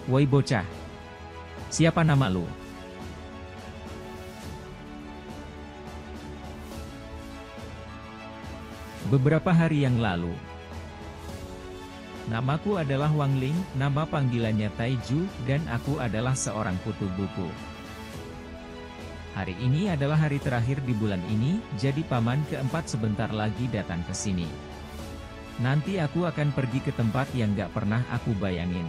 Woi bocah, siapa nama lu? Beberapa hari yang lalu. Namaku adalah Wang Ling, nama panggilannya Taiju, dan aku adalah seorang kutu buku. Hari ini adalah hari terakhir di bulan ini, jadi paman keempat sebentar lagi datang ke sini. Nanti aku akan pergi ke tempat yang gak pernah aku bayangin.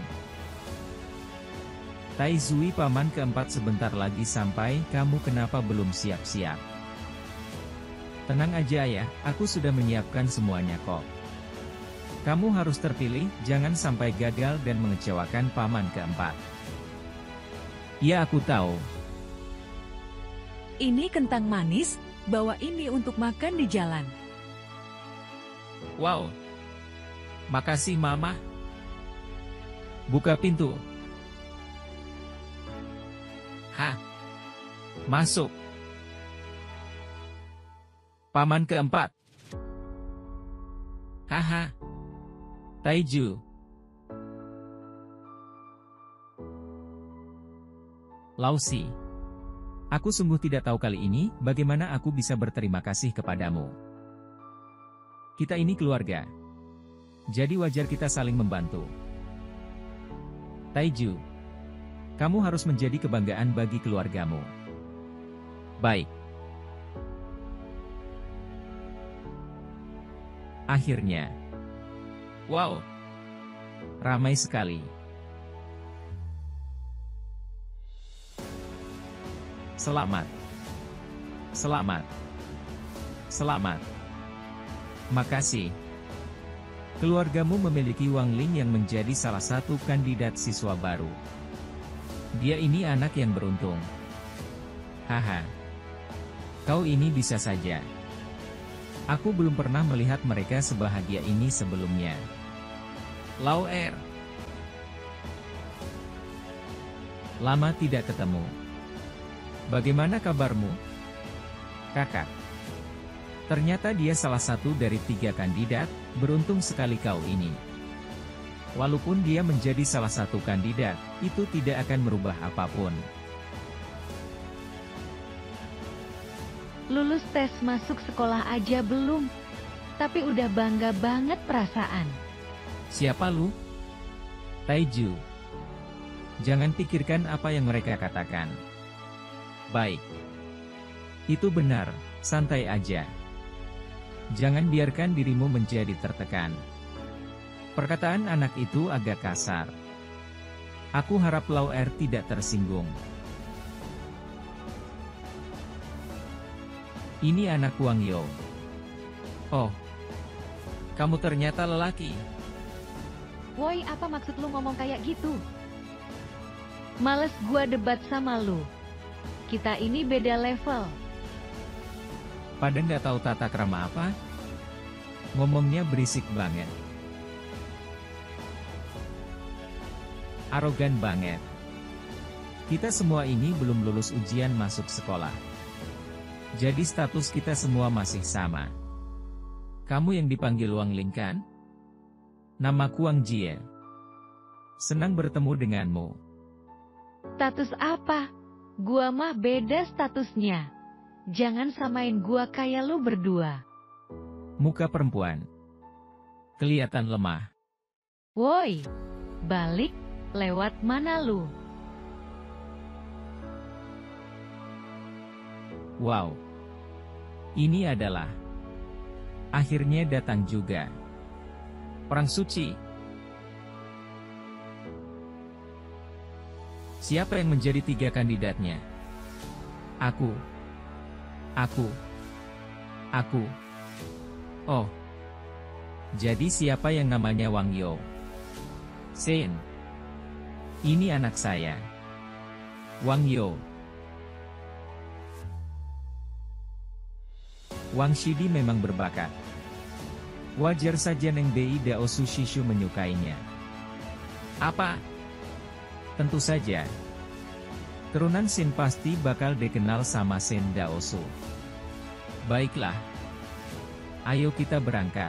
Taizui, paman keempat sebentar lagi sampai, kamu kenapa belum siap-siap? Tenang aja ya, aku sudah menyiapkan semuanya kok. Kamu harus terpilih, jangan sampai gagal dan mengecewakan paman keempat. Ya aku tahu. Ini kentang manis, bawa ini untuk makan di jalan. Wow. Makasih mama. Buka pintu. Hah? Masuk. Paman keempat. Haha. Taiju. Lausi. Aku sungguh tidak tahu kali ini, bagaimana aku bisa berterima kasih kepadamu. Kita ini keluarga. Jadi wajar kita saling membantu. Taiju. Kamu harus menjadi kebanggaan bagi keluargamu. Baik. Akhirnya. Wow. Ramai sekali. Selamat. Selamat. Selamat. Makasih. Keluargamu memiliki Wang Ling yang menjadi salah satu kandidat siswa baru. Dia ini anak yang beruntung. Haha. Kau ini bisa saja. Aku belum pernah melihat mereka sebahagia ini sebelumnya. Lau Er. Lama tidak ketemu. Bagaimana kabarmu? Kakak. Ternyata dia salah satu dari 3 kandidat, beruntung sekali kau ini. Walaupun dia menjadi salah satu kandidat, itu tidak akan merubah apapun. Lulus tes masuk sekolah aja belum, tapi udah bangga banget perasaan. Siapa lu? Taiju. Jangan pikirkan apa yang mereka katakan. Baik. Itu benar, santai aja. Jangan biarkan dirimu menjadi tertekan. Perkataan anak itu agak kasar. Aku harap Lau Er tidak tersinggung. Ini anak Wang Yo. Oh. Kamu ternyata lelaki. Woi, apa maksud lu ngomong kayak gitu? Males gua debat sama lu. Kita ini beda level. Pada nggak tahu tata krama apa? Ngomongnya berisik banget. Arogan banget. Kita semua ini belum lulus ujian masuk sekolah. Jadi status kita semua masih sama. Kamu yang dipanggil Wang Ling kan? Namaku Wang Jie. Senang bertemu denganmu. Status apa? Gua mah beda statusnya. Jangan samain gua kayak lu berdua. Muka perempuan. Kelihatan lemah. Woi, balik, lewat mana lu? Wow. Ini adalah. Akhirnya datang juga. Perang suci. Siapa yang menjadi 3 kandidatnya? Aku. Oh. Jadi siapa yang namanya Wang Yo? Sen. Ini anak saya. Wang Yo. Wang Shidi memang berbakat. Wajar saja Neng Bei Daosu Shishu menyukainya. Apa? Tentu saja. Keturunan Sin pasti bakal dikenal sama Sen Daosu. Baiklah. Ayo kita berangkat.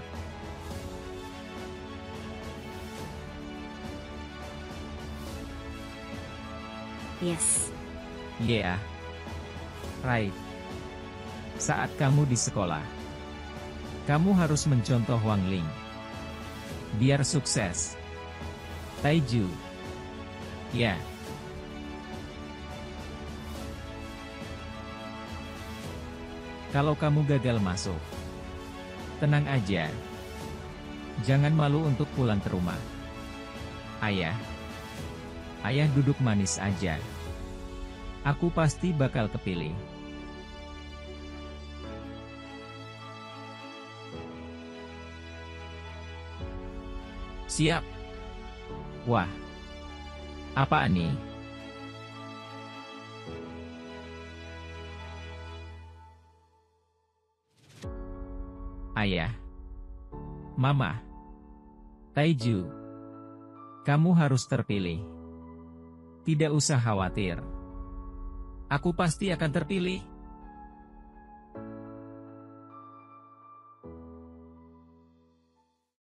Yes. Yeah. Right. Saat kamu di sekolah, kamu harus mencontoh Wang Ling. Biar sukses. Taiju. Ya. Kalau kamu gagal masuk, tenang aja. Jangan malu untuk pulang ke rumah. Ayah duduk manis aja. Aku pasti bakal kepilih. Siap. Wah. Apaan nih? Ayah. Mama. Taiju. Kamu harus terpilih. Tidak usah khawatir. Aku pasti akan terpilih.